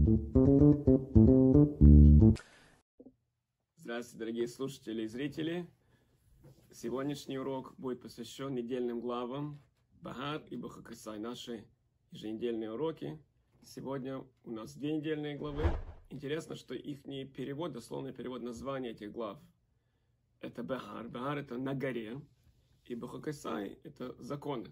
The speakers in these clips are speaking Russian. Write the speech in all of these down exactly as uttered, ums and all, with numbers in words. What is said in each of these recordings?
Здравствуйте, дорогие слушатели и зрители. Сегодняшний урок будет посвящен недельным главам Багар и Бехакосай, наши еженедельные уроки. Сегодня у нас две недельные главы. Интересно, что их перевод, дословный перевод названия этих глав, это Багар. Багар — это на горе, и Бехакосай — это законы.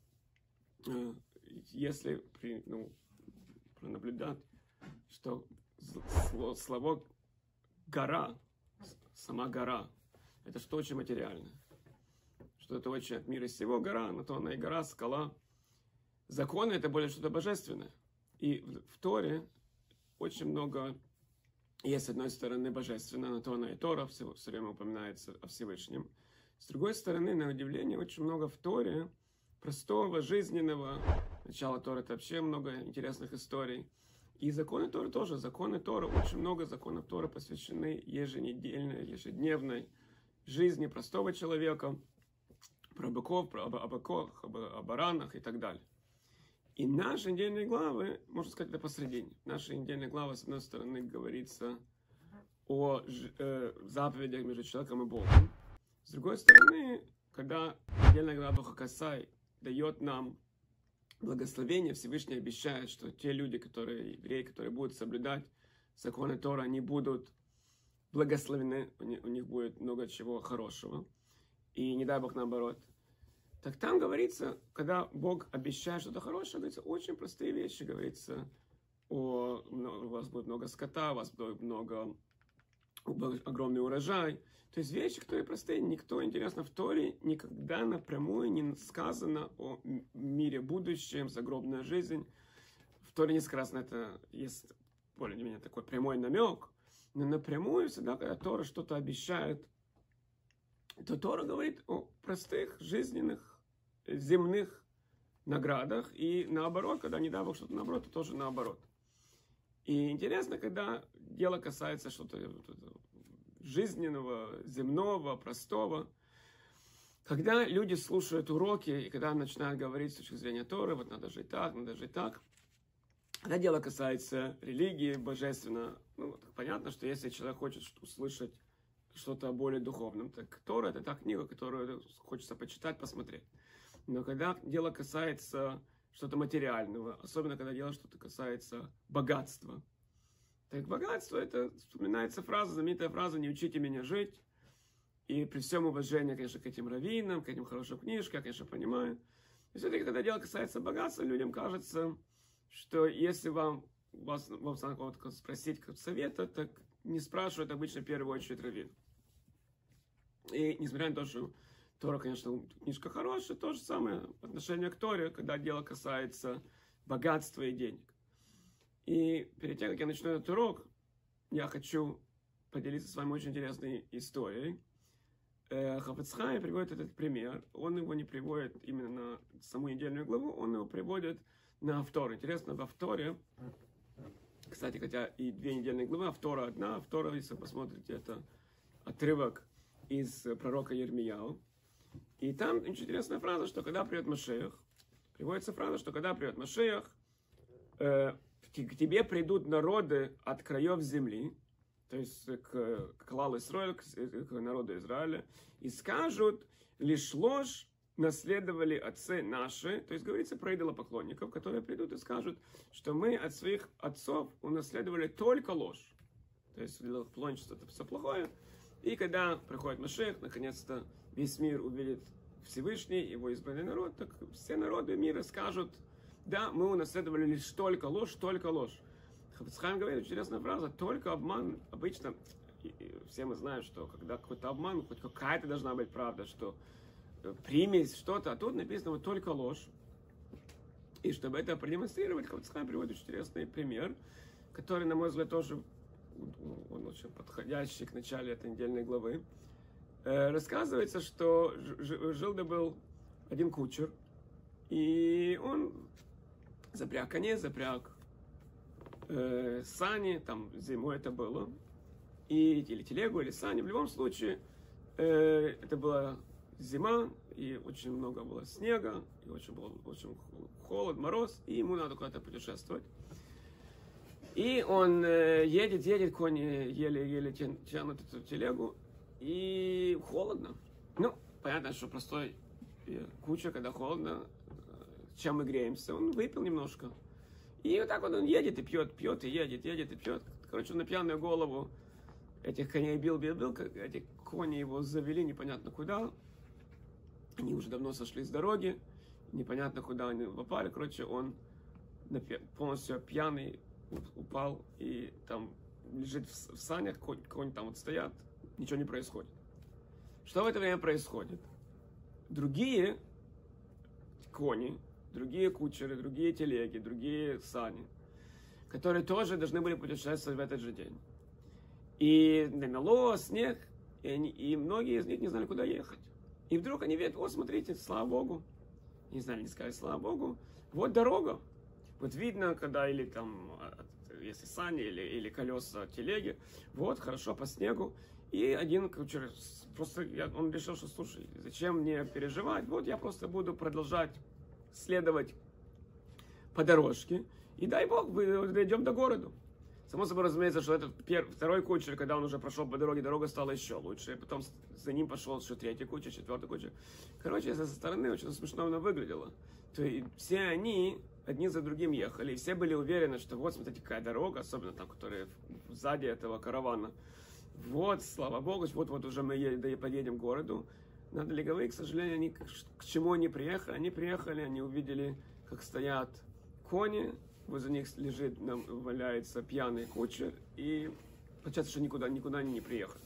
Если при, ну, пронаблюдать, что слово гора, сама гора, это что очень материальное. Что это очень от мира сего гора, на то она и гора, скала. Законы — это более что-то божественное. И в, в Торе очень много есть, с одной стороны, божественное, на то она и Тора, все, все время упоминается о Всевышнем. С другой стороны, на удивление, очень много в Торе простого, жизненного. Начало Торы — это вообще много интересных историй. И законы Торы тоже. Законы Торы, очень много законов Торы посвящены еженедельной, ежедневной жизни простого человека, про быков, про абаках, о баранах и так далее. И наши недельные главы, можно сказать, это посредине. Наши недельные главы, с одной стороны, говорится о э, заповедях между человеком и Богом. С другой стороны, когда недельная глава Бехакосай дает нам благословение, Всевышний обещает, что те люди, которые, евреи, которые будут соблюдать законы Тора, они будут благословены, у них, у них будет много чего хорошего. И не дай Бог наоборот. Так там говорится, когда Бог обещает что-то хорошее, говорится очень простые вещи. Говорится, о, у вас будет много скота, у вас будет много, огромный урожай. То есть вещи, которые простые. Никто, интересно, в Торе никогда напрямую не сказано о мире будущем, загробная жизнь. В Торе не сказано, это есть более-менее такой прямой намек. Но напрямую всегда, когда Тора что-то обещает, то Тора говорит о простых, жизненных, земных наградах. И наоборот, когда не дай Бог что-то наоборот, то тоже наоборот. И интересно, когда дело касается что-то жизненного, земного, простого, когда люди слушают уроки, и когда начинают говорить с точки зрения Торы, вот надо жить так, надо жить так. Когда дело касается религии, божественно, ну, понятно, что если человек хочет услышать что-то более духовным, так Тора — это та книга, которую хочется почитать, посмотреть. Но когда дело касается что-то материального, особенно когда дело что-то касается богатства, так богатство — это вспоминается фраза, знаменитая фраза «Не учите меня жить». И при всем уважении, конечно, к этим раввинам, к этим хорошим книжкам, я, конечно, понимаю. И все-таки, когда дело касается богатства, людям кажется, что если вам, вас, вам кого-то спросить как совета, так не спрашивают обычно в первую очередь раввин. И несмотря на то, что Тора, конечно, книжка хорошая, то же самое отношение к Торе, когда дело касается богатства и денег. И перед тем, как я начну этот урок, я хочу поделиться с вами очень интересной историей. Хафец Хаим приводит этот пример. Он его не приводит именно на саму недельную главу, он его приводит на Автору. Интересно, в Авторе, кстати, хотя и две недельные главы, Автора одна, Автора, если вы посмотрите, это отрывок из пророка Йирмияу. И там очень интересная фраза, что когда придет Машиах, приводится фраза, что когда придет Машиах, э, к тебе придут народы от краев земли, то есть к, к Клалу Исраэль, к, к народу Израиля, и скажут, лишь ложь наследовали отцы наши, то есть говорится про идолопоклонников, которые придут и скажут, что мы от своих отцов унаследовали только ложь. То есть идолопоклонничество — это все плохое. И когда приходит Машиах, наконец-то весь мир увидит Всевышний, его избранный народ, так все народы мира скажут, да, мы унаследовали лишь только ложь, только ложь. Хафец Хаим говорит, интересная фраза, только обман. Обычно, все мы знаем, что когда какой-то обман, хоть какая-то должна быть правда, что примесь что-то, а тут написано вот только ложь. И чтобы это продемонстрировать, Хафец Хаим приводит очень интересный пример, который, на мой взгляд, тоже он очень подходящий к началу этой недельной главы. Э, рассказывается, что жил-да был один кучер, и он запряг коней, запряг э, сани, там зимой это было, и, или телегу, или сани. В любом случае, э, это была зима, и очень много было снега, и очень был очень холод, мороз, и ему надо куда-то путешествовать. И он э, едет, едет, кони еле-еле тянут эту телегу, и холодно. Ну, понятно, что простой куча, когда холодно, чем мы греемся, он выпил немножко. И вот так вот он едет и пьет, пьет и едет, едет и пьет. Короче, он на пьяную голову этих коней бил, бил, бил, эти кони его завели непонятно куда. Они уже давно сошли с дороги, непонятно куда они попали. Короче, он полностью пьяный упал и там лежит в санях, конь, конь там вот стоят, ничего не происходит. Что в это время происходит? Другие кони, другие кучеры, другие телеги, другие сани, которые тоже должны были путешествовать в этот же день. И намело, снег, и, они, и многие из них не знали, куда ехать. И вдруг они видят: о, смотрите, слава Богу. Не знали, не сказали, слава Богу. Вот дорога. Вот видно, когда или там, если сани, или, или колеса телеги, вот, хорошо, по снегу. И один кучер, просто он решил, что, слушай, зачем мне переживать? Вот я просто буду продолжать следовать по дорожке. И дай Бог, мы дойдем до города. Само собой разумеется, что этот первый, второй кучер, когда он уже прошел по дороге, дорога стала еще лучше. И потом за ним пошел еще третий кучер, четвертый кучер. Короче, со стороны очень смешно оно выглядело. То есть все они одни за другим ехали. И все были уверены, что вот, смотрите, какая дорога, особенно там, которые сзади этого каравана. Вот, слава Богу, вот-вот уже мы едем, подъедем к городу. Надо ли говорить, к сожалению, они, к чему они приехали? Они приехали, они увидели, как стоят кони, возле них лежит, нам валяется пьяный кучер, и получается, что никуда, никуда они не приехали.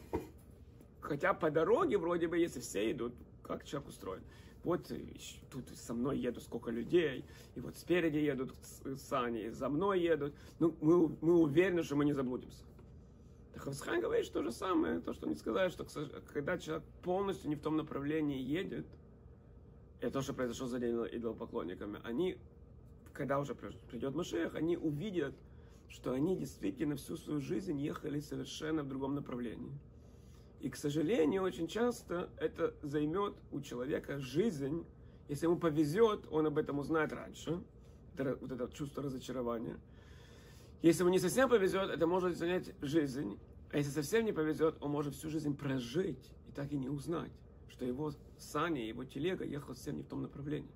Хотя по дороге, вроде бы, если все идут, как человек устроен. Вот тут со мной едут сколько людей, и вот спереди едут сани, за мной едут. Ну, мы, мы уверены, что мы не заблудимся. Хафец Хаим говорит то же самое, то, что они сказали, что когда человек полностью не в том направлении едет, это то, что произошло за день идолопоклонниками, они, когда уже придет Машиах, они увидят, что они действительно всю свою жизнь ехали совершенно в другом направлении. И, к сожалению, очень часто это займет у человека жизнь. Если ему повезет, он об этом узнает раньше, это, вот это чувство разочарования. Если ему не совсем повезет, это может занять жизнь. А если совсем не повезет, он может всю жизнь прожить и так и не узнать, что его сани, его телега ехала совсем не в том направлении.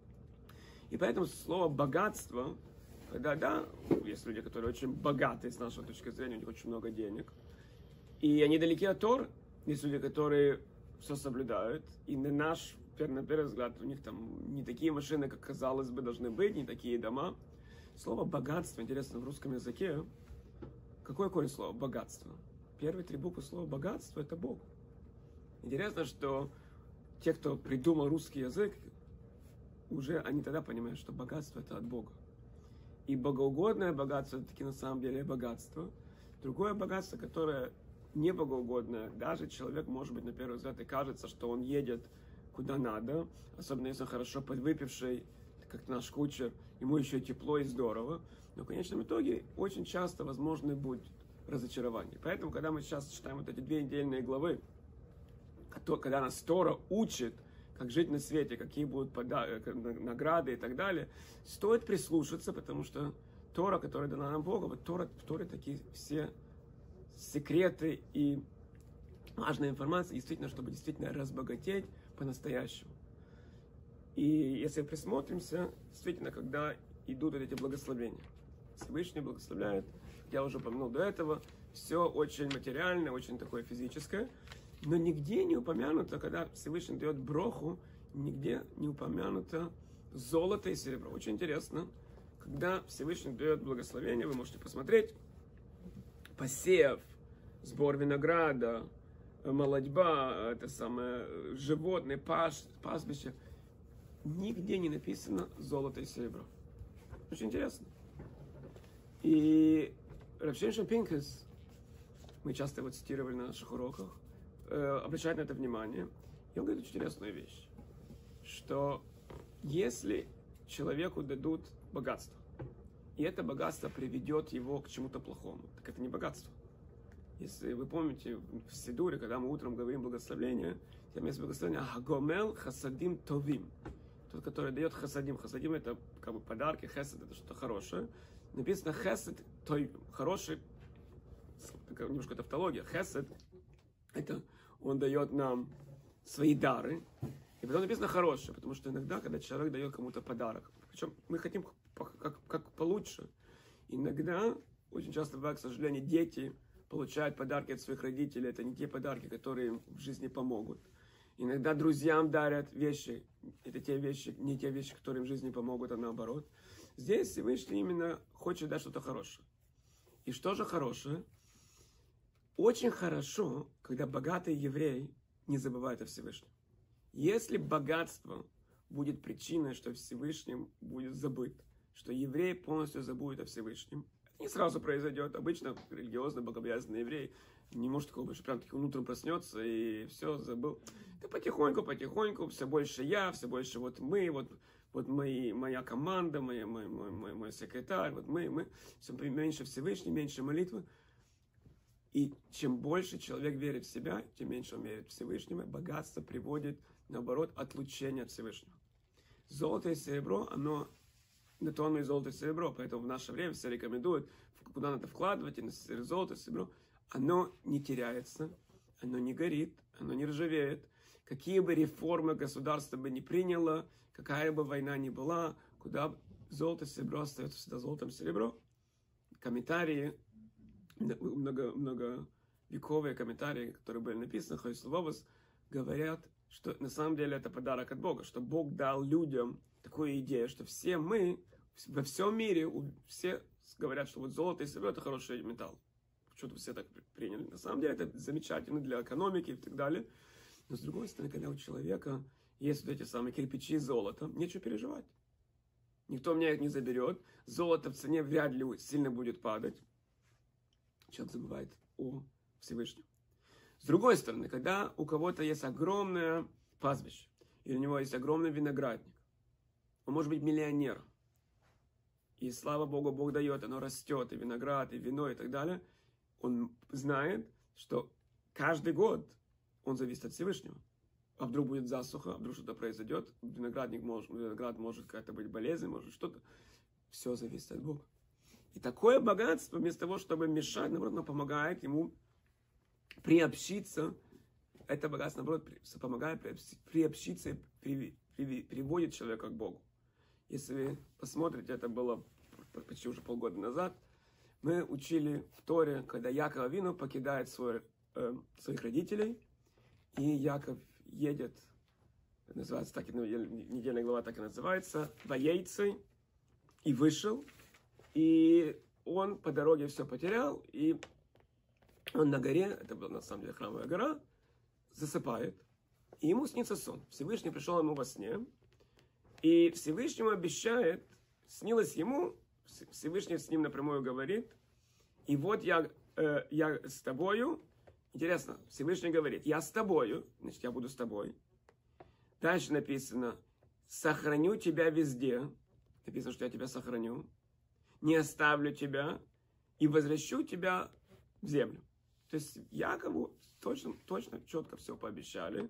И поэтому слово «богатство», когда, да, есть люди, которые очень богаты с нашей точки зрения, у них очень много денег, и они далеки от Торы. Есть люди, которые все соблюдают, и на наш, на первый взгляд, у них там не такие машины, как казалось бы, должны быть, не такие дома. Слово «богатство», интересно, в русском языке, какое корень слова «богатство»? Первые три буквы слова «богатство» — это Бог. Интересно, что те, кто придумал русский язык, уже они тогда понимают, что богатство — это от Бога. И богоугодное богатство — это таки на самом деле богатство. Другое богатство, которое не богоугодное, даже человек, может быть, на первый взгляд и кажется, что он едет куда надо, особенно если он хорошо подвыпивший, как наш кучер, ему еще тепло и здорово, но в конечном итоге очень часто возможно будет разочарование. Поэтому, когда мы сейчас читаем вот эти две недельные главы, когда нас Тора учит, как жить на свете, какие будут награды и так далее, стоит прислушаться, потому что Тора, которая дана нам Богом, вот Тора, в Торе такие все секреты и важная информация, действительно, чтобы действительно разбогатеть по-настоящему. И если присмотримся, действительно, когда идут эти благословения, Всевышний благословляет, я уже упомянул до этого, все очень материальное, очень такое физическое, но нигде не упомянуто, когда Всевышний дает броху, нигде не упомянуто золото и серебро. Очень интересно, когда Всевышний дает благословение, вы можете посмотреть, посев, сбор винограда, молодьба, это самое, животные, паш, пастбище, нигде не написано золото и серебро. Очень интересно. И Рав Шимшон Пинкас, мы часто его цитировали на наших уроках, э, обращает на это внимание. И он говорит очень интересную вещь, что если человеку дадут богатство, и это богатство приведет его к чему-то плохому, так это не богатство. Если вы помните в Сидуре, когда мы утром говорим благословение, там есть благословение «Хагомел хасадим товим». Тот, который дает хасадим. Хасадим — это как бы подарки, хесад — это что-то хорошее. написано хесед, той хороший, немножко тавтология, хесед, это он дает нам свои дары, и потом написано хорошее, потому что иногда, когда человек дает кому-то подарок, причем мы хотим как, как получше, иногда, очень часто бывает, к сожалению, дети получают подарки от своих родителей, это не те подарки, которые им в жизни помогут. Иногда друзьям дарят вещи, это те вещи, не те вещи, которые им в жизни помогут, а наоборот. Здесь Всевышний именно хочет дать что-то хорошее. И что же хорошее? Очень хорошо, когда богатый еврей не забывает о Всевышнем. Если богатство будет причиной, что Всевышним будет забыт, что еврей полностью забудет о Всевышнем, это не сразу произойдет. Обычно религиозно богобоязненный еврей не может такого быть, что прям таким утром проснется и все забыл. Это потихоньку, потихоньку, все больше я, все больше вот мы, вот, вот мои, моя команда, мой, мой, мой, мой, мой секретарь, вот мы, мы, все меньше Всевышний, меньше молитвы. И чем больше человек верит в себя, тем меньше он верит в Всевышнего. Богатство приводит, наоборот, отлучение от Всевышнего. Золото и серебро, оно на то оно и золото и серебро. Поэтому в наше время все рекомендуют, куда надо вкладывать, и на золото и серебро. Оно не теряется, оно не горит, оно не ржавеет. Какие бы реформы государство бы не приняло, какая бы война ни была, куда золото и серебро остается всегда золотом и серебро. Комментарии, много, многовековые комментарии, которые были написаны, Хойсловос, говорят, что на самом деле это подарок от Бога, что Бог дал людям такую идею, что все мы во всем мире, все говорят, что вот золото и серебро это хороший металл. Что-то все так приняли. На самом деле это замечательно для экономики и так далее. Но с другой стороны, когда у человека есть вот эти самые кирпичи золота, нечего переживать. Никто меня их не заберет. Золото в цене вряд ли сильно будет падать. Человек забывает о Всевышнем. С другой стороны, когда у кого-то есть огромное пастбище, или у него есть огромный виноградник, он может быть миллионером. И слава Богу, Бог дает, оно растет, и виноград, и вино, и так далее. Он знает, что каждый год он зависит от Всевышнего. А вдруг будет засуха, а вдруг что-то произойдет, виноградник может, виноград может какая-то быть болезнь, может что-то. Все зависит от Бога. И такое богатство, вместо того, чтобы мешать, наоборот, оно помогает ему приобщиться. Это богатство, наоборот, помогает приобщиться и приводит человека к Богу. Если вы посмотрите, это было почти уже полгода назад, мы учили в Торе, когда Яков Авину покидает свой, э, своих родителей, и Яков едет, называется так, недельная глава так и называется, Ваейцы, и вышел, и он по дороге все потерял, и он на горе, это была на самом деле храмовая гора, засыпает, и ему снится сон. Всевышний пришел ему во сне, и Всевышнему обещает, снилось ему, Всевышний с ним напрямую говорит, и вот я, э, я с тобою, интересно, Всевышний говорит, я с тобою, значит, я буду с тобой. Дальше написано, сохраню тебя везде, написано, что я тебя сохраню, не оставлю тебя и возвращу тебя в землю. То есть Якову точно, точно, четко все пообещали.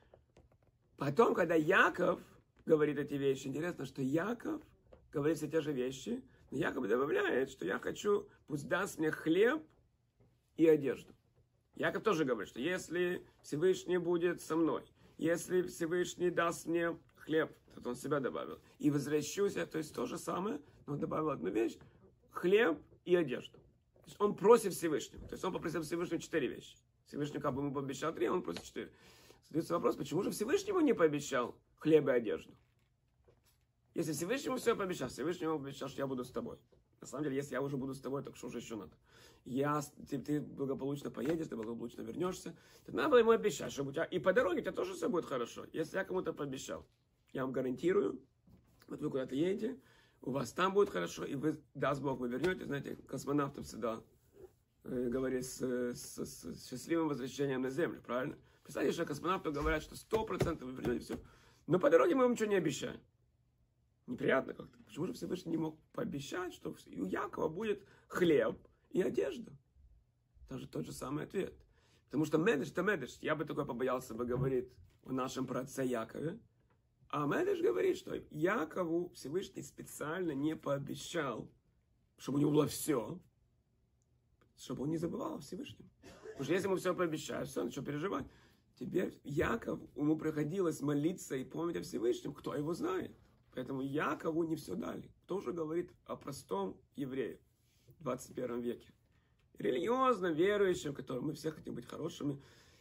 Потом, когда Яков говорит эти вещи, интересно, что Яков говорит все те же вещи, но Яков добавляет, что я хочу, пусть даст мне хлеб и одежду. Яков тоже говорит, что если Всевышний будет со мной, если Всевышний даст мне хлеб, то он себя добавил, и возвращусь, то есть то же самое, но он добавил одну вещь, хлеб и одежду. То есть он просит Всевышнего, то есть он попросил Всевышнего четыре вещи. Всевышний как бы ему пообещал три, а он просит четыре. Задается вопрос, почему же Всевышнему не пообещал хлеб и одежду? Если Всевышнему все пообещал, Всевышнему пообещал, что я буду с тобой. На самом деле, если я уже буду с тобой, так что уже еще надо? Я, ты, ты благополучно поедешь, ты благополучно вернешься. Так надо ему обещать, чтобы у тебя... И по дороге у тебя тоже все будет хорошо. Если я кому-то пообещал, я вам гарантирую, вот вы куда-то едете, у вас там будет хорошо, и вы, даст Бог, вы вернетесь. Знаете, космонавтам всегда э, говорит с, с, с счастливым возвращением на Землю, правильно? Представьте, что космонавту говорят, что сто процентов вы вернетесь, все. Но по дороге мы вам ничего не обещаем. Неприятно как-то. Почему же Всевышний не мог пообещать, что у Якова будет хлеб и одежда? Тоже тот же самый ответ. Потому что Медеш-то Медеш, я бы такой побоялся бы говорить о нашем праотце Якове. А Медеш говорит, что Якову Всевышний специально не пообещал чтобы у него было все, чтобы он не забывал о Всевышнем. Потому что если ему все пообещают, все, ну что переживать. Теперь Яков, ему приходилось молиться и помнить о Всевышнем, кто его знает. Поэтому Якову не все дали. Тоже говорит о простом еврее в двадцать первом веке. Религиозно верующим, которым мы все хотим быть хорошими.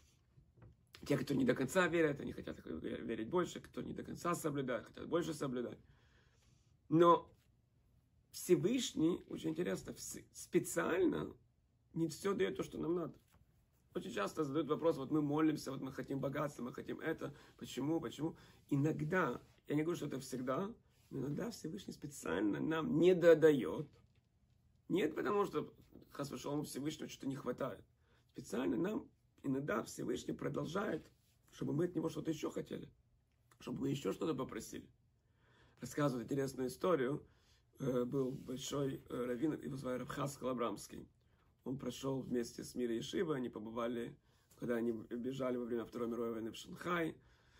Те, кто не до конца верят, они хотят верить больше, кто не до конца соблюдает, хотят больше соблюдать. Но Всевышний, очень интересно, специально не все дает то, что нам надо. Очень часто задают вопрос, вот мы молимся, вот мы хотим богатства, мы хотим это, почему, почему. Иногда, я не говорю, что это всегда, но иногда Всевышний специально нам не додает. Нет, потому что хас вышел Всевышнего что-то не хватает. Специально нам иногда Всевышний продолжает, чтобы мы от него что-то еще хотели, чтобы мы еще что-то попросили. Рассказывает интересную историю. Был большой раввин, его звали Рав Хаскал Абрамский. Он прошел вместе с Мирой Ешивой, они побывали, когда они бежали во время Второй мировой войны в Шанхай.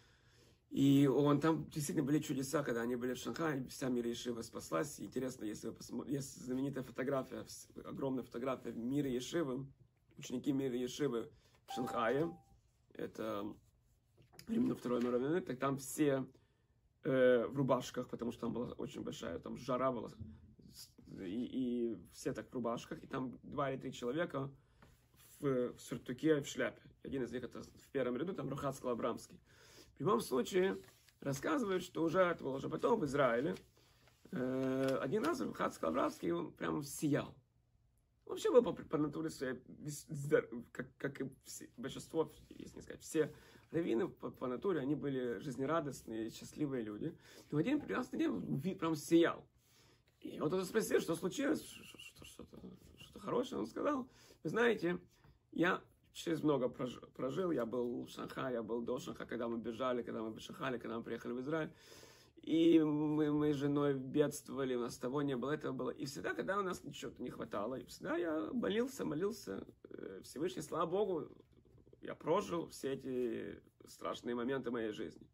И он, там действительно были чудеса, когда они были в Шанхае, вся Мира Ешива спаслась. И интересно, если вы посмотрите, есть знаменитая фотография, огромная фотография Мира Ешивы, ученики Мира Ешивы в Шанхае, это времена Второй мировой войны, так там все э, в рубашках, потому что там была очень большая, там жара была. И, и все так в рубашках, и там два или три человека в, в сюртуке и в шляпе. Один из них это в первом ряду, там Рав Хаскал Абрамский. В любом случае, рассказывают, что уже это было уже потом в Израиле. Э, один раз Рав Хаскал Абрамский, он прямо сиял. Он вообще был по, по натуре своей, как, как и все, большинство, если не сказать, все раввины по, по натуре, они были жизнерадостные, счастливые люди. И в один прекрасный день он прям сиял. И вот он спросил, что случилось, что-то, что-то, что-то хорошее. Он сказал, вы знаете, я через много прожил, я был в Шанхае, я был до Шанхая, когда мы бежали, когда мы в Шанхае, когда мы приехали в Израиль. И мы, мы с женой бедствовали, у нас того не было, этого было. И всегда, когда у нас ничего-то не хватало, и всегда я молился, молился, Всевышний, слава Богу, я прожил все эти страшные моменты моей жизни.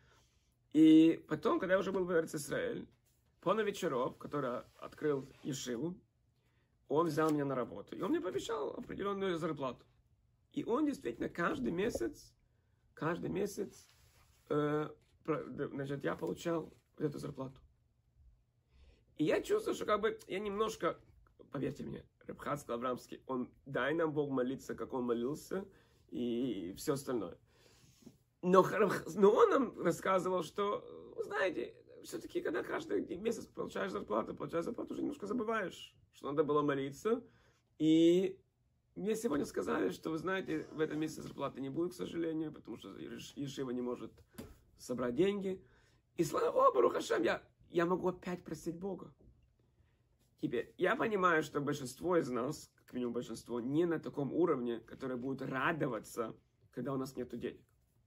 И потом, когда я уже был в Эрец-Исраэль, Пона Вечеров, который открыл Ешиву, он взял меня на работу. И он мне пообещал определенную зарплату. И он действительно каждый месяц, каждый месяц, э, значит, я получал эту зарплату. И я чувствую, что как бы я немножко, поверьте мне, Рав Хаскал Абрамский, он, дай нам Бог молиться, как он молился, и все остальное. Но, но он нам рассказывал, что, вы знаете, все-таки, когда каждый месяц получаешь зарплату, получаешь зарплату, уже немножко забываешь, что надо было молиться. И мне сегодня сказали, что, вы знаете, в этом месяце зарплаты не будет, к сожалению, потому что Ешива не может собрать деньги. И слава Богу, Барух Ашем, я, я могу опять просить Бога. Теперь, я понимаю, что большинство из нас, как минимум большинство, не на таком уровне, которое будет радоваться, когда у нас нет денег.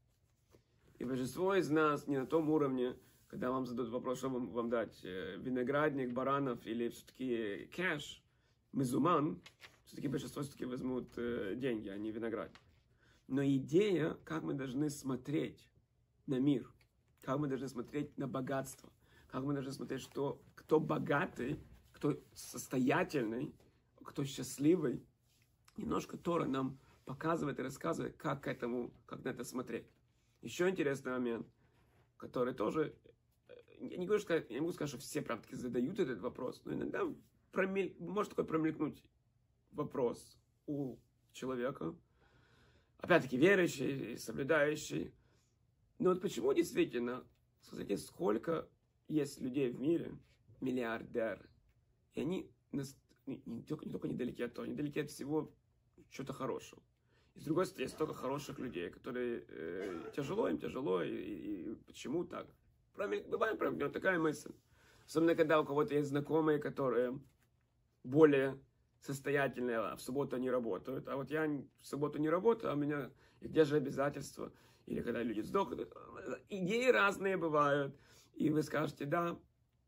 И большинство из нас не на том уровне, когда вам задают вопрос, что вам, вам дать, виноградник, баранов или все-таки кэш, мезуман, все-таки большинство все-таки возьмут э, деньги, а не виноградник. Но идея, как мы должны смотреть на мир, как мы должны смотреть на богатство, как мы должны смотреть, что кто богатый, кто состоятельный, кто счастливый, немножко Тора нам показывает и рассказывает, как к этому, как на это смотреть. Еще интересный момент, который тоже, я не, говорю, что, я не могу сказать, что все прям таки задают этот вопрос, но иногда промель, может такой промелькнуть вопрос у человека, опять-таки верующий, соблюдающий. Но вот почему действительно, смотрите, сколько есть людей в мире, миллиардеры, и они не, не, только, не только недалеки от того, они далеки от всего чего-то хорошего. И с другой стороны, есть столько хороших людей, которые э, тяжело, им тяжело, и, и, и почему так? Бывает, правда, такая мысль. Особенно, когда у кого-то есть знакомые, которые более состоятельные, а в субботу они работают. А вот я в субботу не работаю, а у меня, и где же обязательства? Или когда люди сдохнут. Идеи разные бывают. И вы скажете, да,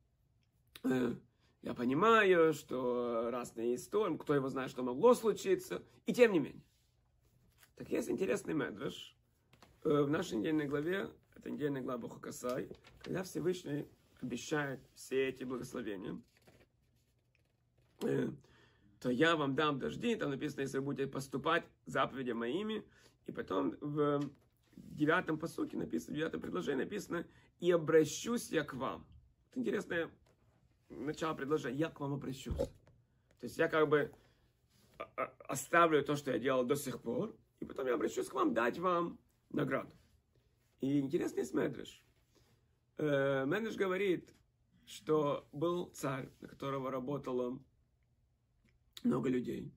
э, я понимаю, что разные истории, кто его знает, что могло случиться. И тем не менее. Так есть интересный медраш э, в нашей недельной главе, это недельная глава Бохакасай, когда Всевышний обещает все эти благословения. то я вам дам дожди. Там написано, если вы будете поступать заповедям моими. И потом в девятом пасуке написано, в девятом предложении написано, и обращусь я к вам. Это интересное начало предложения. Я к вам обращусь. То есть я как бы оставлю то, что я делал до сих пор, и потом я обращусь к вам дать вам награду. И интересный Медреш. Медреш говорит, что был царь, на которого работало много людей.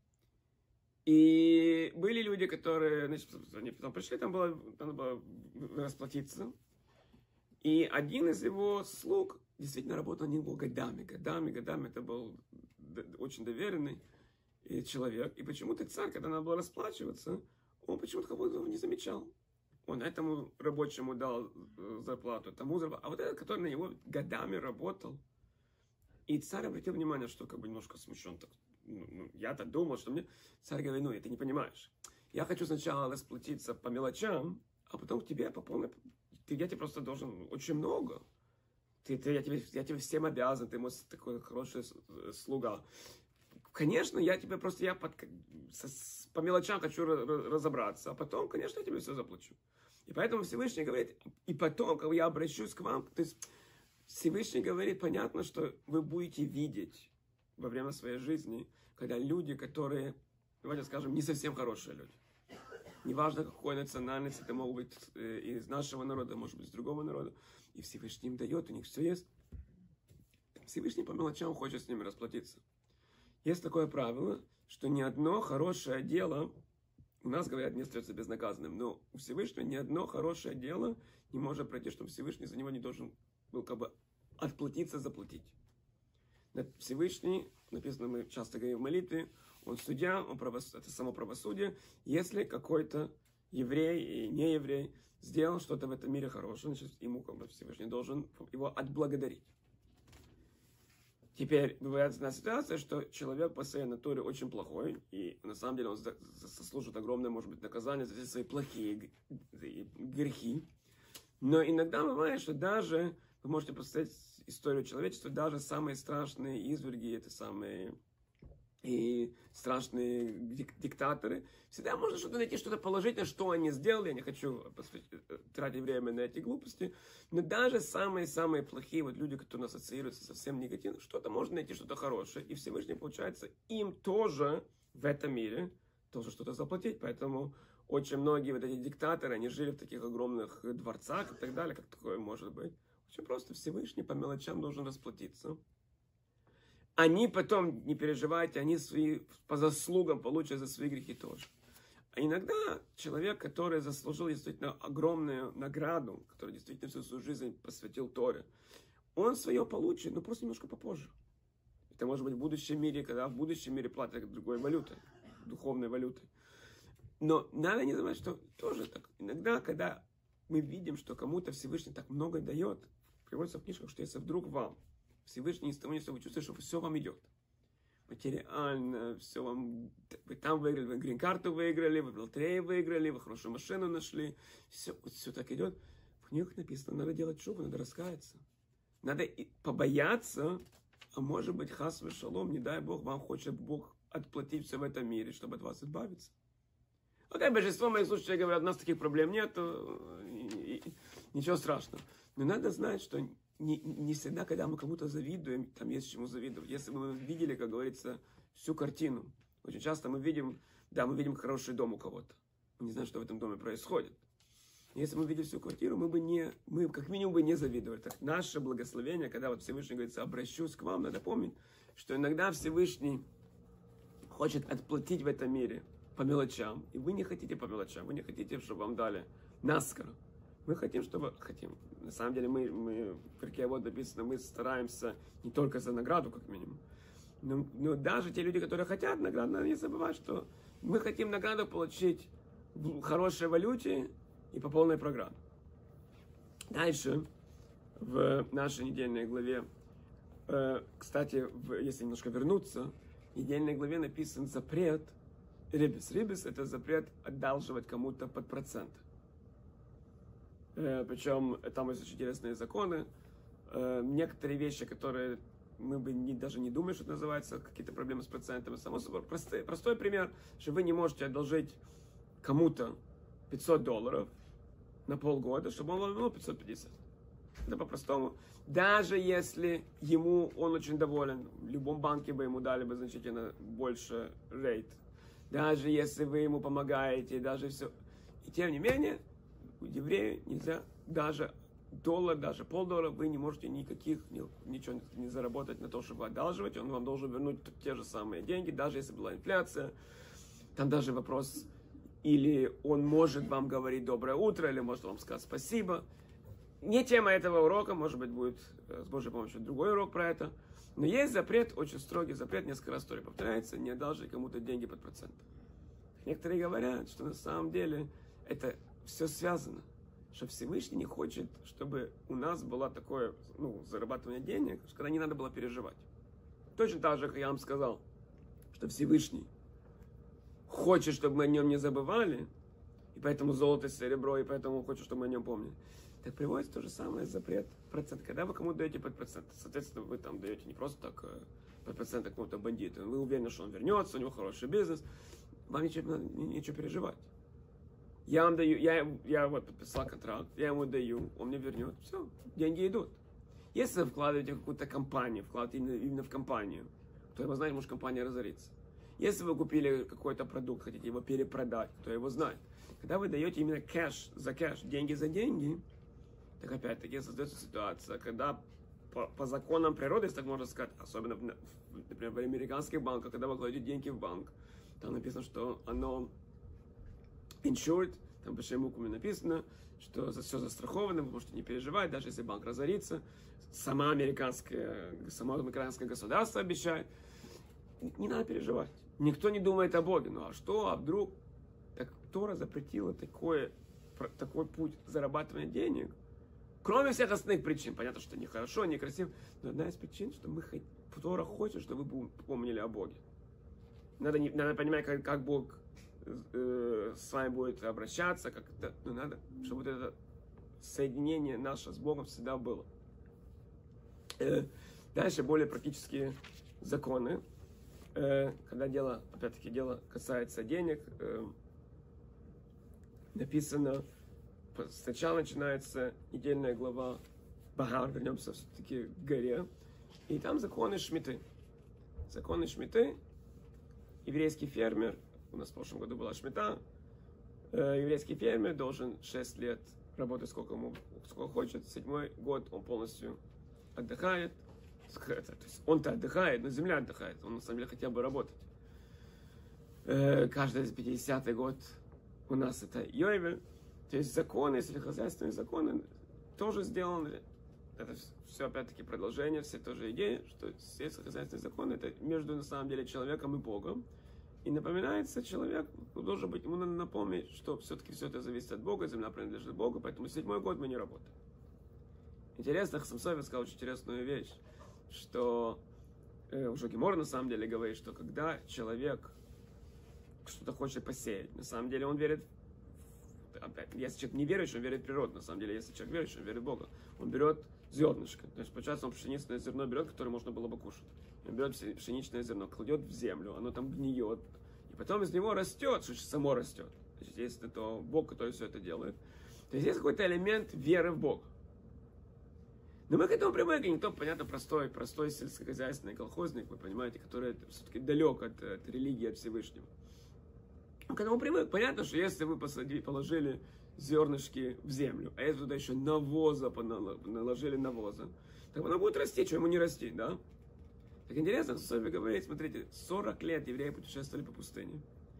И были люди, которые, значит, они потом пришли, там было, надо было расплатиться. И один из его слуг действительно работал не был годами, годами, годами. Это был очень доверенный человек. И почему-то царь, когда надо было расплачиваться, он почему-то как будто не замечал. Он этому рабочему дал зарплату, тому зарплату. А вот этот, который на него годами работал. И царь обратил внимание, что как бы немножко смущен. Так, ну, ну, я-то думал, что мне... Царь говорит, ну, ты не понимаешь. Я хочу сначала расплатиться по мелочам, а потом к тебе по полной... Ты, я тебе просто должен очень много. Ты, ты, я, тебе, я тебе всем обязан, ты мой такой хороший слуга. Конечно, я тебе просто... Я под, с, по мелочам хочу разобраться, а потом, конечно, я тебе все заплачу. И поэтому Всевышний говорит, и потом, когда я обращусь к вам, то есть Всевышний говорит, понятно, что вы будете видеть во время своей жизни, когда люди, которые, давайте скажем, не совсем хорошие люди. Неважно, какой национальности, это могут быть из нашего народа, может быть, из другого народа. И Всевышний им дает, у них все есть. Всевышний по мелочам хочет с ними расплатиться. Есть такое правило, что ни одно хорошее дело, у нас, говорят, не остается безнаказанным, но у Всевышнего ни одно хорошее дело не может пройти, чтобы Всевышний за него не должен был как бы отплатиться, заплатить. Всевышний, написано, мы часто говорим в молитве, он судья, он правос... это само правосудие. Если какой-то еврей и нееврей сделал что-то в этом мире хорошее, значит, ему как бы Всевышний должен его отблагодарить. Теперь бывает одна ситуация, что человек по своей натуре очень плохой, и на самом деле он заслужит огромное, может быть, наказание за свои плохие грехи. Но иногда бывает, что даже, вы можете представить историю человечества, даже самые страшные изверги, это самые и страшные диктаторы, всегда можно что-то найти, что-то положительное, что они сделали. Я не хочу тратить время на эти глупости, но даже самые-самые плохие вот люди, которые нас ассоциируются совсем негативно, что-то можно найти, что-то хорошее, и Всевышний, получается, им тоже в этом мире тоже что-то заплатить. Поэтому очень многие вот эти диктаторы, они жили в таких огромных дворцах и так далее, как такое может быть. Очень просто Всевышний по мелочам должен расплатиться. Они потом, не переживайте, они свои, по заслугам получат за свои грехи тоже. А иногда человек, который заслужил действительно огромную награду, который действительно всю свою жизнь посвятил Торе, он свое получит, но просто немножко попозже. Это может быть в будущем мире, когда в будущем мире платят другой валютой, духовной валютой. Но надо не забывать, что тоже так. Иногда, когда мы видим, что кому-то Всевышний так много дает, приводится в книжках, что если вдруг вам Всевышний из того не вы чувствуете, что все вам идет. Материально, все вам... Вы там выиграли, вы грин-карту выиграли, вы в лотерею выиграли, вы хорошую машину нашли. Все, все так идет. В книгах написано, надо делать шубу, надо раскаяться. Надо побояться, а может быть, хас вешалом, не дай Бог, вам хочет Бог отплатить все в этом мире, чтобы от вас избавиться. Окей, большинство моих слушателей говорят, у нас таких проблем нет, и, и, ничего страшного. Но надо знать, что Не, не всегда, когда мы кому-то завидуем, там есть чему завидовать. Если бы мы видели, как говорится, всю картину. Очень часто мы видим, да, мы видим хороший дом у кого-то. Мы не знаем, что в этом доме происходит. Если мы видим всю квартиру, мы бы не, мы как минимум бы не завидовали. Так наше благословение, когда вот Всевышний говорится, обращусь к вам, надо помнить, что иногда Всевышний хочет отплатить в этом мире по мелочам. И вы не хотите по мелочам, вы не хотите, чтобы вам дали наскоро. Мы хотим, чтобы... Хотим. На самом деле, мы, мы в Перкей Авот написано, мы стараемся не только за награду, как минимум. Но, но даже те люди, которые хотят награду, надо не забывать, что мы хотим награду получить в хорошей валюте и по полной программе. Дальше, в нашей недельной главе, э, кстати, в, если немножко вернуться, в недельной главе написан запрет рибис. Рибис – это запрет одалживать кому-то под процент. Причем там есть очень интересные законы. Некоторые вещи, которые мы бы не, даже не думали, что это называется какие-то проблемы с процентами. Само собой, простой, простой пример, что вы не можете одолжить кому-то пятьсот долларов на полгода, чтобы он вам вернул пятьсот пятьдесят. Это по-простому. Даже если ему он очень доволен, в любом банке бы ему дали бы значительно больше рейт. Даже если вы ему помогаете, даже все. И тем не менее, у еврея нельзя даже доллар, даже полдоллара, вы не можете никаких, ничего не заработать на то, чтобы одалживать. Он вам должен вернуть те же самые деньги, даже если была инфляция. Там даже вопрос, или он может вам говорить доброе утро, или может вам сказать спасибо. Не тема этого урока, может быть, будет с Божьей помощью другой урок про это. Но есть запрет, очень строгий запрет, несколько раз история повторяется, не одалживать кому-то деньги под процент. Некоторые говорят, что на самом деле это все связано, что Всевышний не хочет, чтобы у нас было такое, ну, зарабатывание денег, когда не надо было переживать. Точно так же, как я вам сказал, что Всевышний хочет, чтобы мы о нем не забывали, и поэтому золото и серебро, и поэтому хочет, чтобы мы о нем помнили. Так приводится то же самое запрет процент. Когда вы кому-то даете под процент, соответственно, вы там даете не просто так под процент какому-то бандиту, вы уверены, что он вернется, у него хороший бизнес, вам ничего, ничего переживать. Я вам даю, я, я вот подписал контракт, я ему даю, он мне вернет, все, деньги идут. Если вы вкладываете в какую-то компанию, вкладываете именно, именно в компанию, кто его знает, может компания разорится. Если вы купили какой-то продукт, хотите его перепродать, кто его знает. Когда вы даете именно кэш за кэш, деньги за деньги, так опять-таки создается ситуация, когда по, по законам природы, если так можно сказать, особенно, в, например, в американских банках, когда вы кладете деньги в банк, там написано, что оно insured, там большими буквами написано, что все застраховано, вы можете не переживать, даже если банк разорится, сама американская, само американское государство обещает, не надо переживать. Никто не думает о Боге. Ну а что, а вдруг? Так Тора запретила такое, такой путь зарабатывания денег, кроме всех остальных причин. Понятно, что нехорошо, некрасиво, но одна из причин, что мы, Тора хочет, чтобы вы помнили о Боге. Надо, не, надо понимать, как, как Бог э, с вами будет обращаться, как это, ну, надо, чтобы вот это соединение наше с Богом всегда было. Э, дальше более практические законы. Э, когда дело, опять-таки, дело касается денег, э, написано, сначала начинается недельная глава Багар, вернемся все-таки к горе, и там законы шмиты. Законы шмиты. Еврейский фермер, у нас в прошлом году была шмита, э, еврейский фермер должен шесть лет работать сколько ему сколько хочет, седьмой год он полностью отдыхает, то есть он-то отдыхает, но земля отдыхает, он на самом деле хотел бы работать. Э, каждый пятидесятый год у нас это Йовель, то есть законы, сельскохозяйственные законы тоже сделаны. Это все опять-таки продолжение всей той же идеи, что сельскохозяйственные законы это между на самом деле человеком и Богом. И напоминается, человек должен быть, ему надо напомнить, что все-таки все это зависит от Бога, земля принадлежит Богу, поэтому седьмой год мы не работаем. Интересно, Хасам Софер сказал очень интересную вещь, что э, уже Гемор на самом деле говорит, что когда человек что-то хочет посеять, на самом деле он верит, опять, если человек не верующий, он верит в природу, на самом деле, если человек верующий, он верит в Бога, он берет зернышко, то есть получается он пшеничное зерно берет, которое можно было бы кушать. Он берет пшеничное зерно, кладет в землю, оно там гниет, и потом из него растет, что само растет. То есть если это Бог, который все это делает. То есть есть какой-то элемент веры в Бога. Но мы к этому привыкли, никто, понятно, простой, простой сельскохозяйственный колхозник, вы понимаете, который все-таки далек от, от религии, от Всевышнего. К этому привык. Понятно, что если вы посадили, положили зернышки в землю, а если туда еще навоза наложили навоза, так оно будет расти, что ему не расти, да? Так интересно, Софи говорит, смотрите, сорок лет евреи путешествовали по пустыне.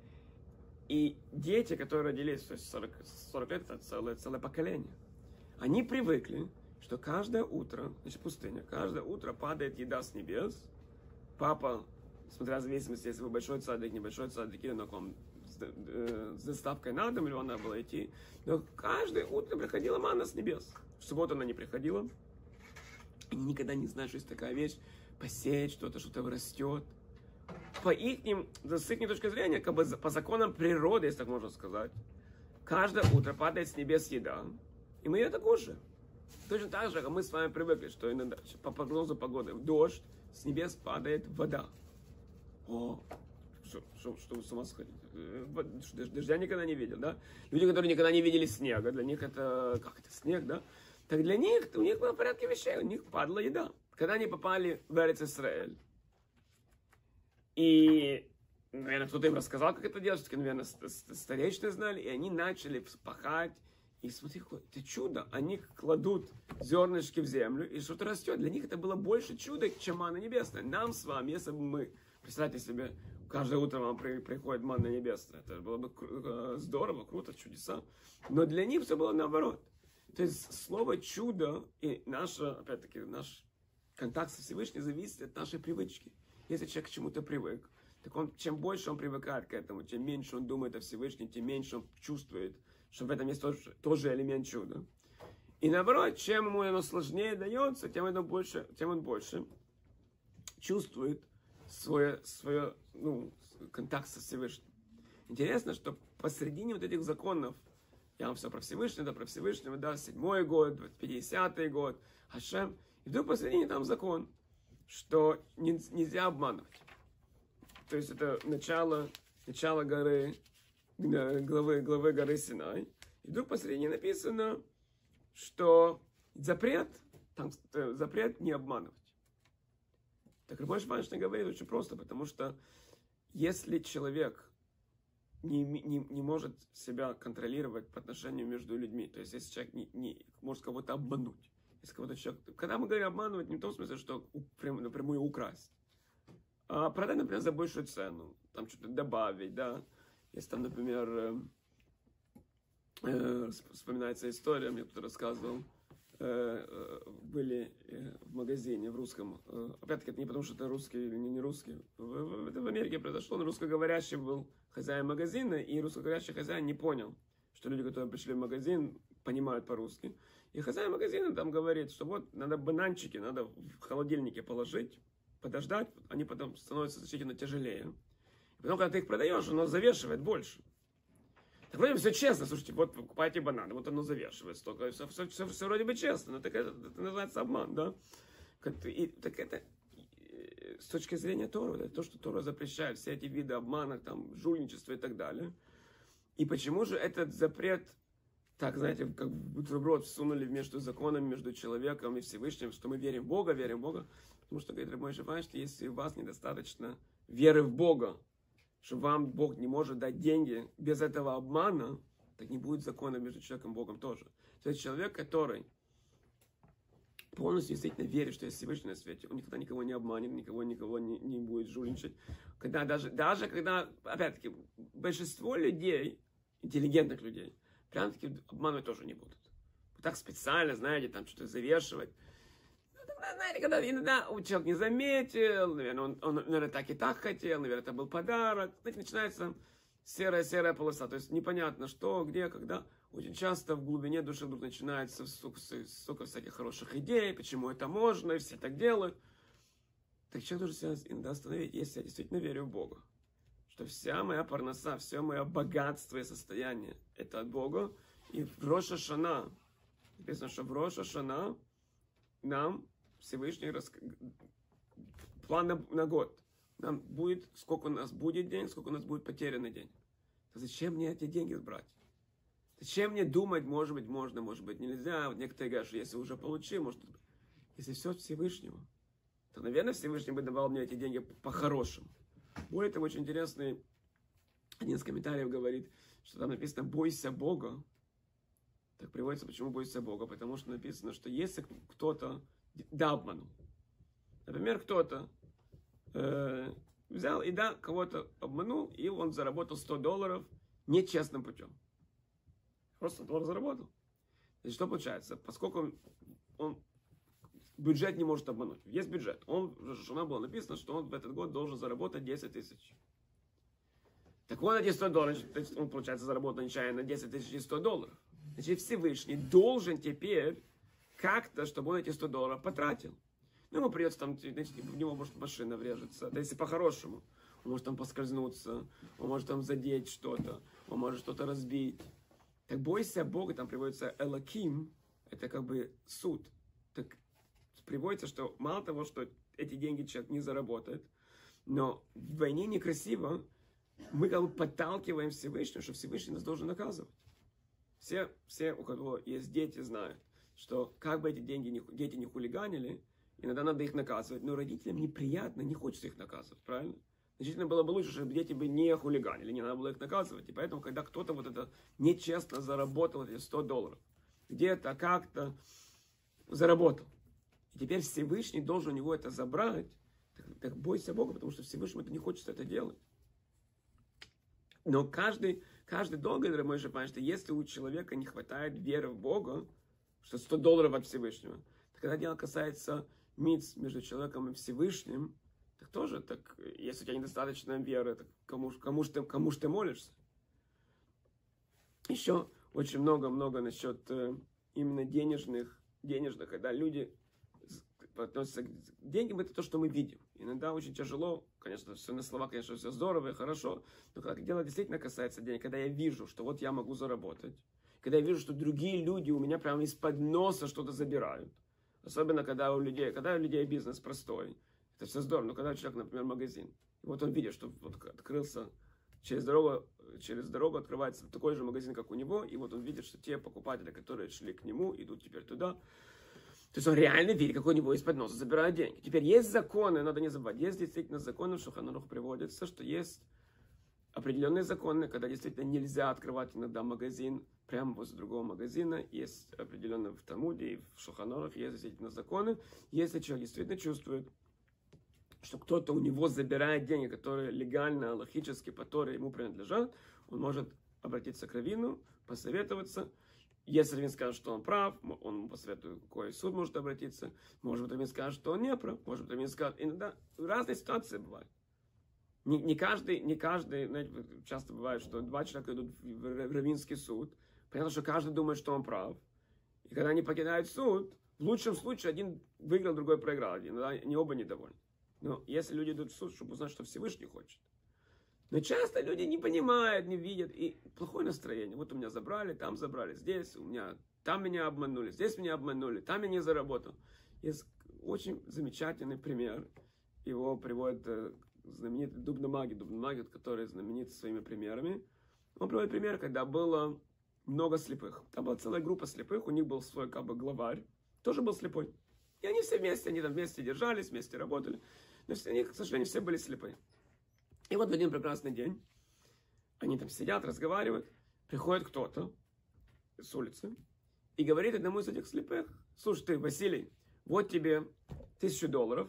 И дети, которые родились, то есть сорок, сорок лет, это целое, целое поколение, они привыкли, что каждое утро, значит пустыня, каждое утро падает еда с небес. Папа, смотря в зависимости, если вы большой цадик, небольшой цадик, или на ком, с, э, с доставкой на дом, или он надо было идти, но каждое утро приходила манна с небес. В субботу она не приходила. Они никогда не знают, что есть такая вещь, посеять что-то, что-то растет. По их, с их точки зрения, как бы по законам природы, если так можно сказать, каждое утро падает с небес еда, и мы ее так кушаем. Точно так же, как мы с вами привыкли, что иногда по прогнозу погоды дождь, с небес падает вода. О, что, что, что вы с ума сходите? Дождя никогда не видел, да? Люди, которые никогда не видели снега, для них это, как это, снег, да? Так для них, у них было в порядке вещей, у них падала еда. Когда они попали в Эрец-Исраэль, и, наверное, кто-то им рассказал, как это делать, все-таки, наверное, старейшины знали, и они начали пахать. И смотри, это чудо. Они кладут зернышки в землю, и что-то растет. Для них это было больше чуда, чем манна небесная. Нам с вами, если бы мы, представьте себе, каждое утро вам при, приходит манна небесная, это было бы здорово, круто, чудеса. Но для них все было наоборот. То есть слово чудо и наше, опять-таки, наш контакт со Всевышним зависит от нашей привычки. Если человек к чему-то привык, так он, чем больше он привыкает к этому, тем меньше он думает о Всевышнем, тем меньше он чувствует, что в этом есть тоже, тоже элемент чуда. И наоборот, чем ему оно сложнее дается, тем, оно больше, тем он больше чувствует свой, свой, ну, контакт со Всевышним. Интересно, что посредине вот этих законов, я вам все про Всевышнего, да, про Всевышнего, да, седьмой год, пятидесятый год, Хашем, и вдруг посредине там закон, что не, нельзя обманывать. То есть это начало, начало горы, главы, главы горы Синай. И вдруг посредине написано, что запрет, там запрет не обманывать. Так Рабbi Шваншин говорит очень просто, потому что если человек не, не, не может себя контролировать по отношению между людьми, то есть если человек не, не может кого-то обмануть, если кого-то человек, когда мы говорим обманывать, не в том смысле, что прям, напрямую украсть, а продать, например, за большую цену, там что-то добавить, да. Если там, например, э, э, вспоминается история, мне кто-то рассказывал, э, э, были э, в магазине в русском, э, опять-таки это не потому, что это русский или не, не русский, в, в, это в Америке произошло, но русскоговорящий был хозяин магазина, и русскоговорящий хозяин не понял, что люди, которые пришли в магазин, понимают по-русски. И хозяин магазина там говорит, что вот надо бананчики, надо в холодильнике положить, подождать, они потом становятся значительно тяжелее. И потом, когда ты их продаешь, оно завешивает больше. Так вроде бы все честно, слушайте, вот вы покупаете бананы, вот оно завешивает столько, все, все, все, все вроде бы честно, но так это, это называется обман, да? И, так это с точки зрения Торы, это то, что Тора запрещает, все эти виды обмана, там, жульничества и так далее. И почему же этот запрет, так, знаете, как бутерброд всунули между законами, между человеком и Всевышним, что мы верим в Бога, верим в Бога? Потому что, говорит Рабbi Шваншин, что если у вас недостаточно веры в Бога, что вам Бог не может дать деньги без этого обмана, так не будет закона между человеком и Богом тоже. То есть человек, который полностью действительно верит, что есть Всевышний на свете, он никогда никого не обманет, никого, никого не, не будет жульничать. Когда даже, даже когда, опять-таки, большинство людей, интеллигентных людей, прям-таки обманывать тоже не будут. Так специально, знаете, там что-то завешивать. Знаете, когда иногда человек не заметил, наверное, он, он, наверное, так и так хотел, наверное, это был подарок. Знаете, начинается серая-серая полоса, то есть непонятно что, где, когда. Очень часто в глубине души вдруг начинается столько, столько всяких хороших идей, почему это можно, и все так делают. Так человек должен себя иногда остановить, если я действительно верю в Бога. Что вся моя парноса, все мое богатство и состояние, это от Бога. И в Рош ха-Шана, написано, что в Рош ха-Шана нам Всевышний рас... план на, на год. Нам будет, сколько у нас будет денег, сколько у нас будет потерянный день. То зачем мне эти деньги брать? Зачем мне думать, может быть, можно, может быть, нельзя. Вот некоторые говорят, что если уже получил, может... Если все от Всевышнего, то, наверное, Всевышний бы давал мне эти деньги по-хорошему. Более того, очень интересный один из комментариев говорит, что там написано «бойся Бога». Так приводится, почему бойся Бога? Потому что написано, что если кто-то да обманул. Например, кто-то э, взял и да, кого-то обманул, и он заработал сто долларов нечестным путем. Просто доллар заработал. И что получается? Поскольку он, он бюджет не может обмануть. Есть бюджет. Он, в Рош ха-Шана было написано, что он в этот год должен заработать десять тысяч. Так вот, эти сто долларов, он, получается, заработал нечаянно десять тысяч и сто долларов. Значит, Всевышний должен теперь как-то, чтобы он эти сто долларов потратил. Ну, ему придется там, значит, в него может машина врежется. Да если по-хорошему. Он может там поскользнуться, он может там задеть что-то, он может что-то разбить. Так бойся Бога, там приводится Элоким, это как бы суд. Так приводится, что мало того, что эти деньги человек не заработает. Но в войне некрасиво. Мы как бы подталкиваем Всевышнего, что Всевышний нас должен наказывать. Все, все, у кого есть дети, знают, что как бы эти деньги не, дети не хулиганили, иногда надо их наказывать, но родителям неприятно, не хочется их наказывать, правильно? Значительно было бы лучше, чтобы дети бы не хулиганили, не надо было их наказывать. И поэтому, когда кто-то вот это нечестно заработал эти сто долларов, где-то, как-то заработал, и теперь Всевышний должен у него это забрать, так, так бойся Бога, потому что Всевышнему это не хочется это делать. Но каждый, каждый долго, дорогой мой, понимает, что если у человека не хватает веры в Бога, что сто долларов от Всевышнего, то когда дело касается миц между человеком и Всевышним, так тоже, так, если у тебя недостаточно веры, так кому, кому, ж ты, кому ж ты молишься? Еще очень много-много насчет э, именно денежных, денежных, когда люди относятся к деньгам, это то, что мы видим. Иногда очень тяжело, конечно, все на слова, конечно, все здорово и хорошо, но когда дело действительно касается денег, когда я вижу, что вот я могу заработать, когда я вижу, что другие люди у меня прямо из-под носа что-то забирают, особенно когда у людей, когда у людей бизнес простой, это все здорово, но когда человек, например, магазин, и вот он видит, что вот открылся через дорогу, через дорогу открывается такой же магазин, как у него, и вот он видит, что те покупатели, которые шли к нему, идут теперь туда. То есть он реально видит, как у него из-под носа забирают деньги. Теперь есть законы, надо не забывать, есть действительно законы, в Шулхан Арух приводится, что есть определенные законы, когда действительно нельзя открывать иногда магазин прямо возле другого магазина. Есть определенно в Талмуде и в Шулхан Арух есть действительно законы. Если человек действительно чувствует, что кто-то у него забирает деньги, которые легально, логически, по Торе ему принадлежат, он может обратиться к раввину, посоветоваться. Если раввин скажет, что он прав, он посоветует, какой суд может обратиться. Может быть, раввин скажет, что он не прав. Может быть, раввин скажет, иногда разные ситуации бывают. Не, не, каждый, не каждый, знаете, часто бывает, что два человека идут в раввинский суд. Понятно, что каждый думает, что он прав. И когда они покидают суд, в лучшем случае один выиграл, другой проиграл. Иногда они оба недовольны. Но если люди идут в суд, чтобы узнать, что Всевышний хочет. Но часто люди не понимают, не видят, и плохое настроение. Вот у меня забрали, там забрали, здесь у меня, там меня обманули, здесь меня обманули, там я не заработал. Есть очень замечательный пример. Его приводит знаменитый Дубно-Магид, Дубно-Магид, который знаменит своими примерами. Он приводит пример, когда было много слепых. Там была целая группа слепых, у них был свой как бы главарь, тоже был слепой. И они все вместе, они там вместе держались, вместе работали. Но все, они, к сожалению, все были слепые. И вот в один прекрасный день они там сидят, разговаривают, приходит кто-то с улицы и говорит одному из этих слепых: слушай, ты, Василий, вот тебе тысячу долларов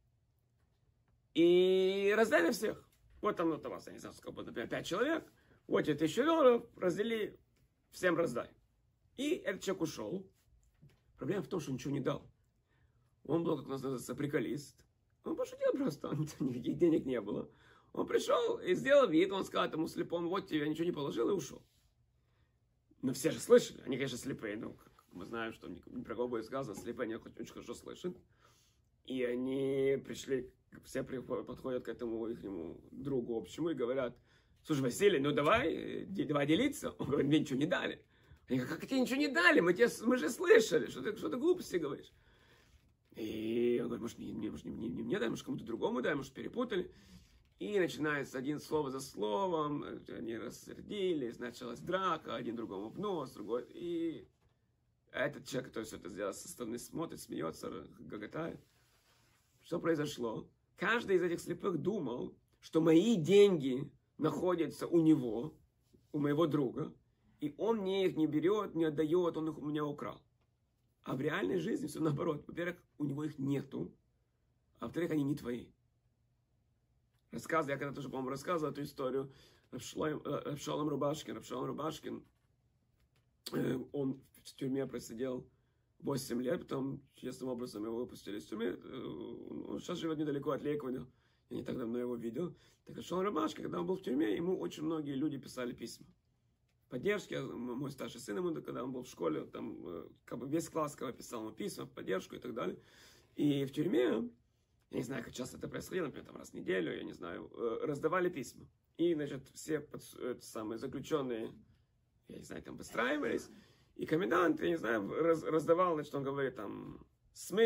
и раздай на всех. Вот там, вот у вас, я не знаю, сколько, например, пять человек, вот тебе тысячу долларов, раздели, всем раздай. И этот человек ушел. Проблема в том, что он ничего не дал. Он был, как у нас называется, приколист. Он пошутил просто, никаких денег не было. Он пришел и сделал вид, он сказал этому слепому: вот тебе, я ничего не положил, и ушел. Но все же слышали, они, конечно, слепые, ну, мы знаем, что ни про кого будет сказано, слепые, они очень хорошо слышат. И они пришли, все подходят к этому их другу общему и говорят: слушай, Василий, ну давай, давай делиться. Он говорит: мне ничего не дали. Они говорят: как тебе ничего не дали? Мы, тебе, мы же слышали, что ты, что ты глупости говоришь. И он говорит: может, не, не, может, не, не, не мне дай, может, кому-то другому дай, может, перепутали. И начинается один слово за словом, они рассердились, началась драка, один другому в нос, другой. И этот человек, который все это сделал, со стороны смотрит, смеется, гоготает. Что произошло? Каждый из этих слепых думал, что мои деньги находятся у него, у моего друга, и он мне их не берет, не отдает, он их у меня украл. А в реальной жизни все наоборот. Во-первых, у него их нету, а во-вторых, они не твои. Рассказываю, я когда тоже, по-моему, рассказывал эту историю. Рабшалом Рубашкин, Рабшалом Рубашкин, он в тюрьме просидел восемь лет, потом честным образом его выпустили из тюрьмы. Он сейчас живет недалеко от Лейквуда, я не так давно его видел. Так Рабшалом Рубашкин, когда он был в тюрьме, ему очень многие люди писали письма поддержки. Мой старший сын ему, когда он был в школе, там как бы весь класс писал ему письма, поддержку и так далее. И в тюрьме, я не знаю, как часто это происходило, например, там раз в неделю, я не знаю, раздавали письма. И, значит, все самые заключенные, я не знаю, там выстраивались. И комендант, я не знаю, раз, раздавал, значит, он говорит там: Смит,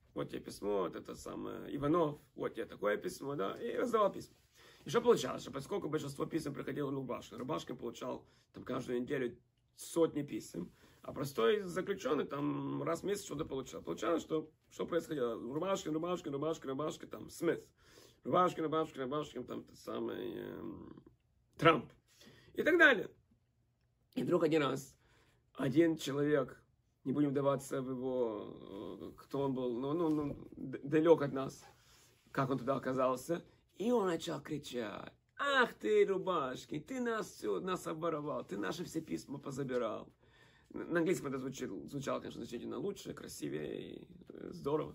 вот тебе письмо, вот это самое, Иванов, вот тебе такое письмо, да, и раздавал письма. И что получалось, что поскольку большинство писем приходило Рубашкин, Рубашкин получал там каждую неделю сотни писем, а простой заключенный там раз в месяц что-то получал. Получалось, что, что происходило? Рубашкин, Рубашкин, Рубашкин, Рубашкин, там, Смит. Рубашкин, Рубашкин, Рубашкин, там, тот самый э, Трамп. И так далее. И вдруг один раз один человек, не будем вдаваться в его, кто он был, ну, ну, ну, далек от нас, как он туда оказался, и он начал кричать: ах ты, Рубашкин, ты нас все, нас обворовал, ты наши все письма позабирал. На английском это звучало, звучало, конечно, значительно лучше, красивее и здорово.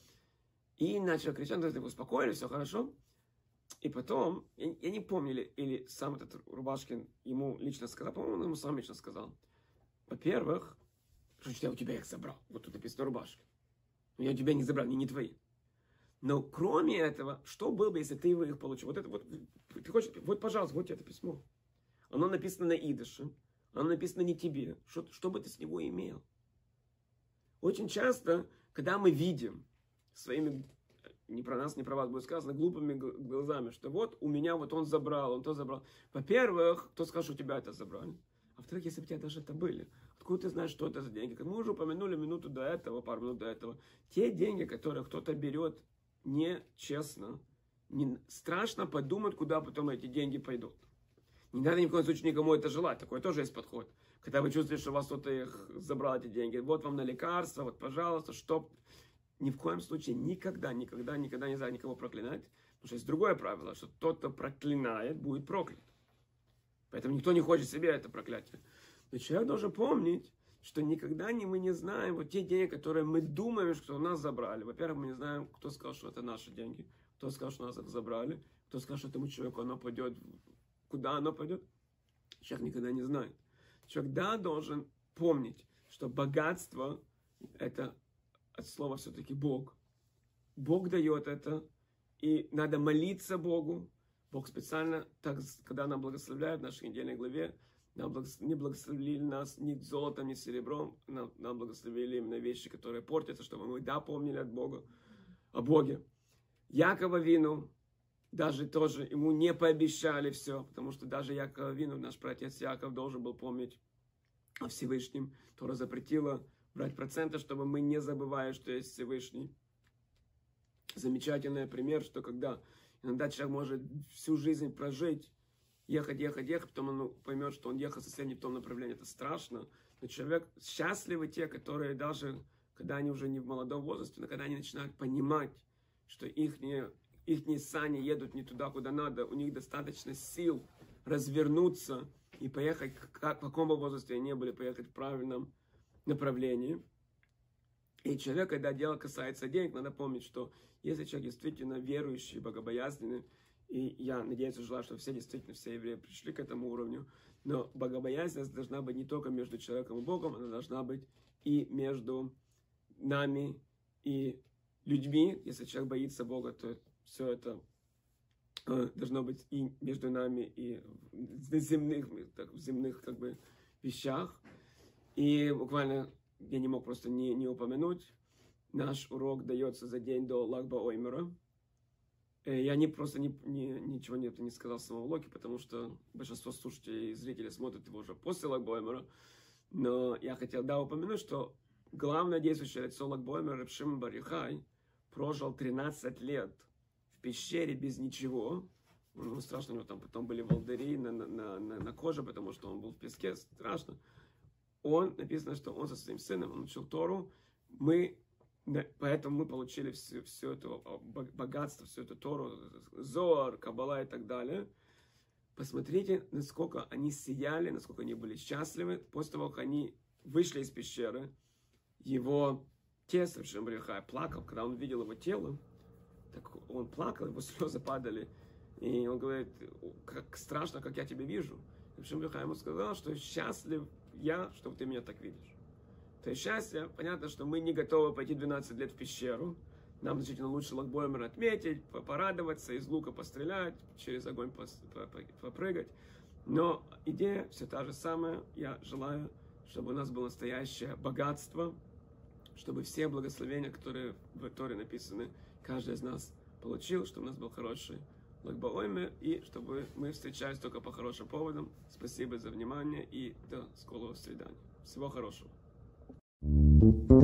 И начал кричать, то есть успокоили, все хорошо. И потом, я, я не помню, или, или сам этот Рубашкин ему лично сказал, по-моему, он ему сам лично сказал. Во-первых, что я у тебя их забрал. Вот тут написано Рубашкин. Я у тебя не забрал, они не твои. Но кроме этого, что было бы, если ты его их получил? Вот это вот, ты хочешь, вот, пожалуйста, вот тебе это письмо. Оно написано на идыше, оно написано не тебе. Что, что бы ты с него имел? Очень часто, когда мы видим своими, не про нас, не про вас будет сказано, глупыми глазами, что вот у меня вот он забрал, он то забрал. Во-первых, кто скажет, что у тебя это забрали? А во-вторых, если бы у тебя даже это были, откуда ты знаешь, что это за деньги? Как мы уже упомянули минуту до этого, пару минут до этого, те деньги, которые кто-то берет нечестно, не страшно подумать, куда потом эти деньги пойдут. Не надо ни в коем случае никому это желать, такой тоже есть подход. Когда вы чувствуете, что у вас кто-то их забрал, эти деньги, вот вам на лекарства, вот, пожалуйста, чтоб... Ни в коем случае никогда, никогда, никогда нельзя никого проклинать. Потому что есть другое правило, что тот, кто проклинает, будет проклят. Поэтому никто не хочет себе это проклятие. Но человек должен помнить, что никогда не, мы не знаем вот те деньги, которые мы думаем, что у нас забрали. Во-первых, мы не знаем, кто сказал, что это наши деньги, кто сказал, что нас их забрали, кто сказал, что этому человеку оно пойдет, куда оно пойдет. Человек никогда не знает. Человек, да, должен помнить, что богатство – это от слова все-таки Бог. Бог дает это, и надо молиться Богу. Бог специально, так, когда нам благословляет в нашей недельной главе, нам не благословили нас ни золотом, ни серебром, нам, нам благословили именно вещи, которые портятся, чтобы мы, да, помнили от Бога, о Боге. Якова Вину даже тоже ему не пообещали все, потому что даже Якова Вину, наш праотец Яков, должен был помнить о Всевышнем. Тора запретила брать проценты, чтобы мы не забывали, что есть Всевышний. Замечательный пример, что когда иногда человек может всю жизнь прожить, ехать, ехать, ехать, потом он поймет, что он ехал совсем не в том направлении. Это страшно. Но человек, счастливы те, которые даже, когда они уже не в молодом возрасте, но когда они начинают понимать, что их, не, их сани едут не туда, куда надо, у них достаточно сил развернуться и поехать, как, в каком бы возрасте они не были, поехать в правильном направлении. И человек, когда дело касается денег, надо помнить, что если человек действительно верующий, богобоязненный, и я надеюсь, желаю, что все действительно, все евреи пришли к этому уровню, но богобоязненность должна быть не только между человеком и Богом, она должна быть и между нами и людьми. Если человек боится Бога, то все это э, должно быть и между нами, и в земных, так, в земных как бы, вещах. И буквально я не мог просто не, не упомянуть, наш урок дается за день до Lag BaOmer. Я не, просто не, не, ничего не, не сказал в самом уроке, потому что большинство слушателей и зрителей смотрят его уже после Lag BaOmer. Но я хотел, да, упомянуть, что главное действующее лицо Lag BaOmer, Рав Шимон бар Йохай, прожил тринадцать лет в пещере без ничего. Ну, страшно, у него там потом были волдыри на, на, на, на коже, потому что он был в песке, страшно. Он, написано, что он со своим сыном, он учил Тору, мы, поэтому мы получили все, все это богатство, всю эту Тору, Зоар, Каббала и так далее. Посмотрите, насколько они сияли, насколько они были счастливы. После того, как они вышли из пещеры, его отец, Рав Шимон бар Йохай, плакал, когда он видел его тело, так он плакал, его слезы падали, и он говорит: как страшно, как я тебя вижу. Рав Шимон бар Йохай ему сказал, что счастлив я, что ты меня так видишь. То есть счастье, понятно, что мы не готовы пойти двенадцать лет в пещеру. Нам значительно лучше Lag BaOmer отметить, порадоваться, из лука пострелять, через огонь попрыгать. Но идея все та же самая. Я желаю, чтобы у нас было настоящее богатство чтобы все благословения, которые в Торе написаны, каждый из нас получил, чтобы у нас был хороший Лаг ба-Оймер, и чтобы мы встречались только по хорошим поводам. Спасибо за внимание и до скорого свидания. Всего хорошего.